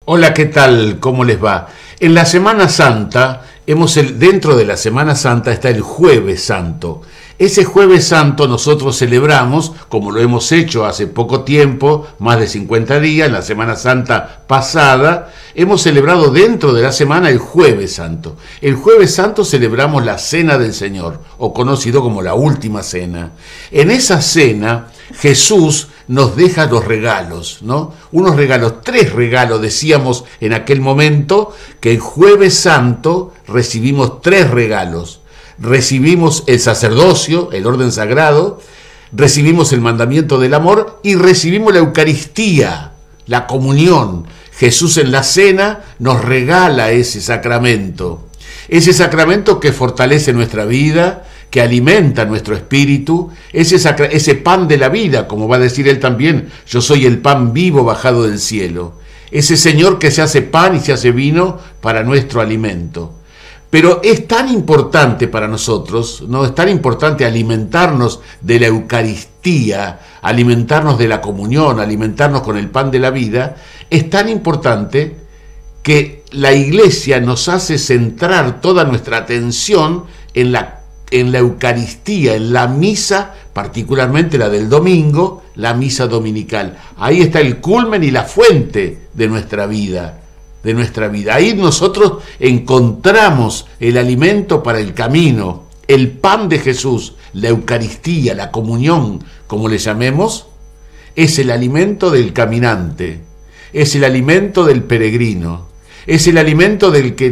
Hola, ¿qué tal? ¿Cómo les va? En la Semana Santa, dentro de la Semana Santa está el Jueves Santo. Ese Jueves Santo nosotros celebramos, como lo hemos hecho hace poco tiempo, más de 50 días, en la Semana Santa pasada, hemos celebrado dentro de la semana el Jueves Santo. El Jueves Santo celebramos la Cena del Señor, o conocido como la Última Cena. En esa cena, Jesús nos deja los regalos, ¿no? Unos regalos, 3 regalos, decíamos en aquel momento, que el Jueves Santo recibimos 3 regalos. Recibimos el sacerdocio, el orden sagrado, recibimos el mandamiento del amor y recibimos la Eucaristía, la comunión. Jesús en la cena nos regala ese sacramento que fortalece nuestra vida, que alimenta nuestro espíritu, ese pan de la vida, como va a decir él también, yo soy el pan vivo bajado del cielo, ese Señor que se hace pan y se hace vino para nuestro alimento. Pero es tan importante para nosotros, ¿no? Es tan importante alimentarnos de la Eucaristía, alimentarnos de la comunión, alimentarnos con el pan de la vida, es tan importante que la Iglesia nos hace centrar toda nuestra atención en la Eucaristía, en la misa, particularmente la del domingo, la misa dominical. Ahí está el culmen y la fuente de nuestra vida. Ahí nosotros encontramos el alimento para el camino, el pan de Jesús, la Eucaristía, la comunión, como le llamemos, es el alimento del caminante, es el alimento del peregrino, es el alimento del que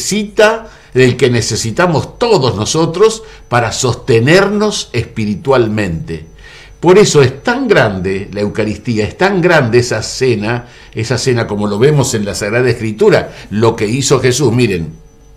necesitamos todos nosotros para sostenernos espiritualmente. Por eso es tan grande la Eucaristía, es tan grande esa cena como lo vemos en la Sagrada Escritura, lo que hizo Jesús. Miren,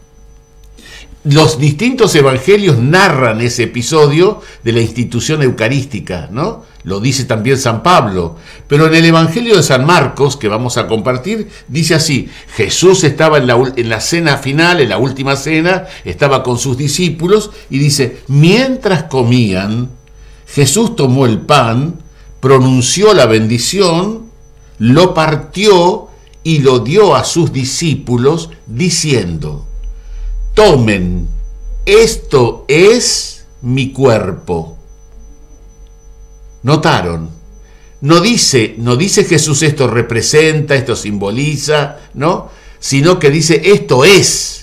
los distintos evangelios narran ese episodio de la institución eucarística, ¿no? Lo dice también San Pablo, pero en el Evangelio de San Marcos, que vamos a compartir, dice así: Jesús estaba en la cena final, en la última cena, estaba con sus discípulos, y dice, mientras comían, Jesús tomó el pan, pronunció la bendición, lo partió y lo dio a sus discípulos diciendo, tomen, esto es mi cuerpo. ¿Notaron? No dice Jesús esto representa, esto simboliza, ¿no? Sino que dice esto es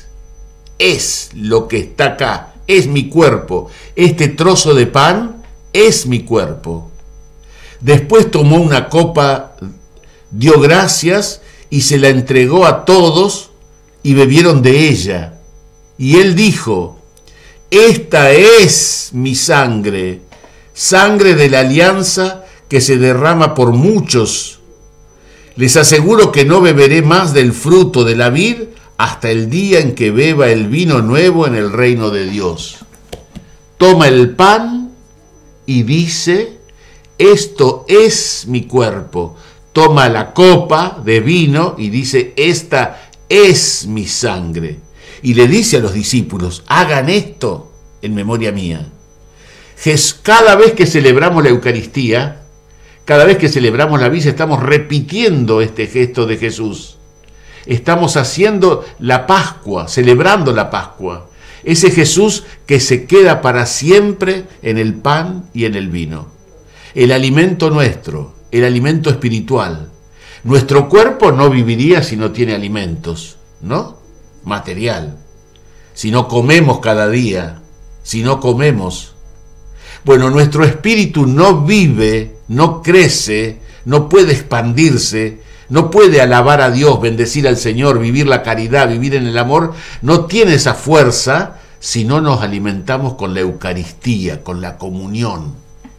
lo que está acá, es mi cuerpo. Este trozo de pan es mi cuerpo. Después tomó una copa, dio gracias y se la entregó a todos y bebieron de ella. Y él dijo, esta es mi sangre, sangre de la alianza que se derrama por muchos. Les aseguro que no beberé más del fruto de la vid hasta el día en que beba el vino nuevo en el reino de Dios. Toma el pan y dice, esto es mi cuerpo. Toma la copa de vino y dice, esta es mi sangre. Y le dice a los discípulos, hagan esto en memoria mía. Cada vez que celebramos la Eucaristía, cada vez que celebramos la misa, estamos repitiendo este gesto de Jesús. Estamos haciendo la Pascua, celebrando la Pascua. Ese Jesús que se queda para siempre en el pan y en el vino. El alimento nuestro, el alimento espiritual. Nuestro cuerpo no viviría si no tiene alimentos, ¿no? Material. Si no comemos cada día, si no comemos. Bueno, nuestro espíritu no vive, no crece, no puede expandirse, no puede alabar a Dios, bendecir al Señor, vivir la caridad, vivir en el amor, no tiene esa fuerza si no nos alimentamos con la Eucaristía, con la comunión.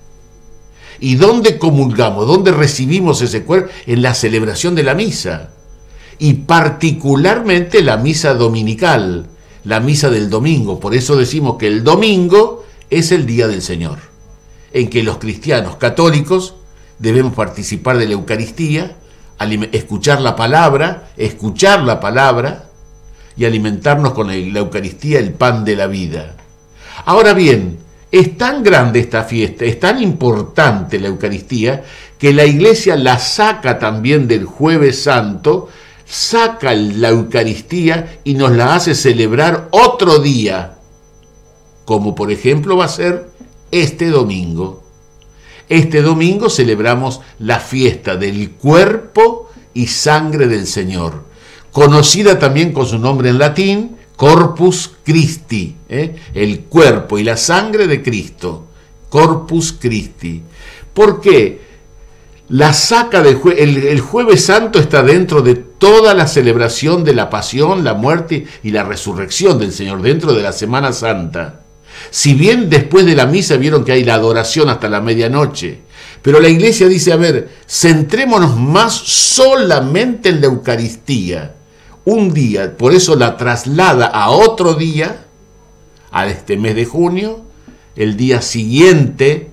¿Y dónde comulgamos? ¿Dónde recibimos ese cuerpo? En la celebración de la misa. Y particularmente la misa dominical, la misa del domingo. Por eso decimos que el domingo es el día del Señor, en que los cristianos católicos debemos participar de la Eucaristía, escuchar la palabra y alimentarnos con la Eucaristía, el pan de la vida. Ahora bien, es tan grande esta fiesta, es tan importante la Eucaristía, que la Iglesia la saca también del Jueves Santo, saca la Eucaristía y nos la hace celebrar otro día, como por ejemplo va a ser este domingo. Este domingo celebramos la fiesta del cuerpo y sangre del Señor, conocida también con su nombre en latín, Corpus Christi, el cuerpo y la sangre de Cristo, Corpus Christi. ¿Por qué? La saca el Jueves Santo está dentro de toda la celebración de la pasión, la muerte y la resurrección del Señor, dentro de la Semana Santa. Si bien después de la misa vieron que hay la adoración hasta la medianoche, pero la Iglesia dice, a ver, centrémonos más solamente en la Eucaristía. Un día, por eso la traslada a otro día, a este mes de junio, el día siguiente,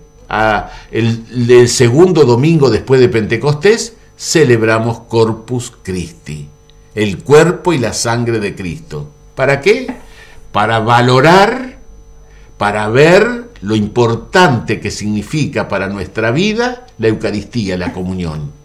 el segundo domingo después de Pentecostés, celebramos Corpus Christi, el cuerpo y la sangre de Cristo. ¿Para qué? Para valorar, para ver lo importante que significa para nuestra vida la Eucaristía, la comunión.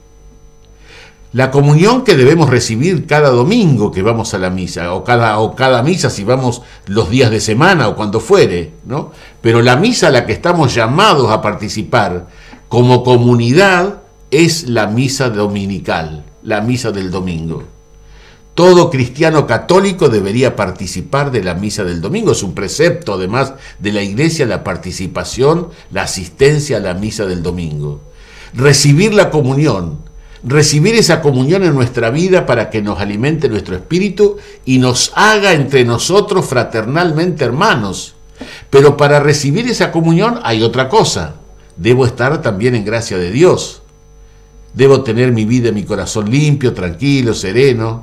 La comunión que debemos recibir cada domingo que vamos a la misa, o cada misa si vamos los días de semana o cuando fuere, ¿no? Pero la misa a la que estamos llamados a participar como comunidad es la misa dominical, la misa del domingo. Todo cristiano católico debería participar de la misa del domingo. Es un precepto, además, de la Iglesia, la participación, la asistencia a la misa del domingo. Recibir la comunión. Recibir esa comunión en nuestra vida para que nos alimente nuestro espíritu y nos haga entre nosotros fraternalmente hermanos. Pero para recibir esa comunión hay otra cosa. Debo estar también en gracia de Dios. Debo tener mi vida y mi corazón limpio, tranquilo, sereno,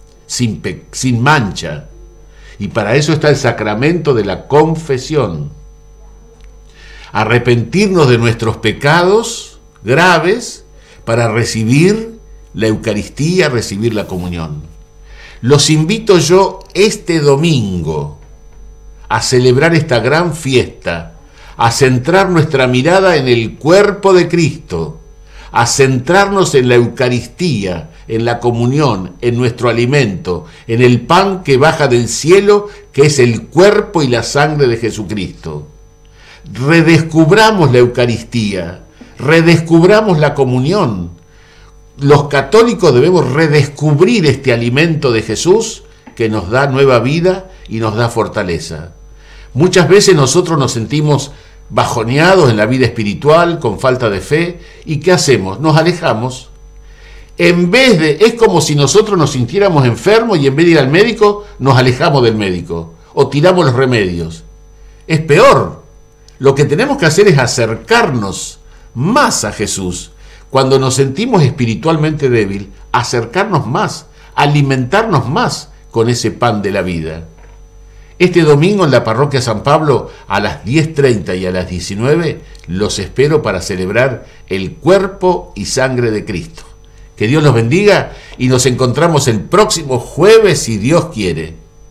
sin mancha. Y para eso está el sacramento de la confesión. Arrepentirnos de nuestros pecados graves para recibir la Eucaristía, recibir la comunión. Los invito yo este domingo a celebrar esta gran fiesta, a centrar nuestra mirada en el cuerpo de Cristo, a centrarnos en la Eucaristía, en la comunión, en nuestro alimento, en el pan que baja del cielo, que es el cuerpo y la sangre de Jesucristo. Redescubramos la Eucaristía, redescubramos la comunión. Los católicos debemos redescubrir este alimento de Jesús que nos da nueva vida y nos da fortaleza. Muchas veces nosotros nos sentimos bajoneados en la vida espiritual, con falta de fe, ¿y qué hacemos? Nos alejamos. Es como si nosotros nos sintiéramos enfermos y en vez de ir al médico, nos alejamos del médico o tiramos los remedios. Es peor. Lo que tenemos que hacer es acercarnos más a Jesús. Cuando nos sentimos espiritualmente débil, acercarnos más, alimentarnos más con ese pan de la vida. Este domingo en la parroquia San Pablo a las 10:30 y a las 19 los espero para celebrar el cuerpo y sangre de Cristo. Que Dios los bendiga y nos encontramos el próximo jueves si Dios quiere.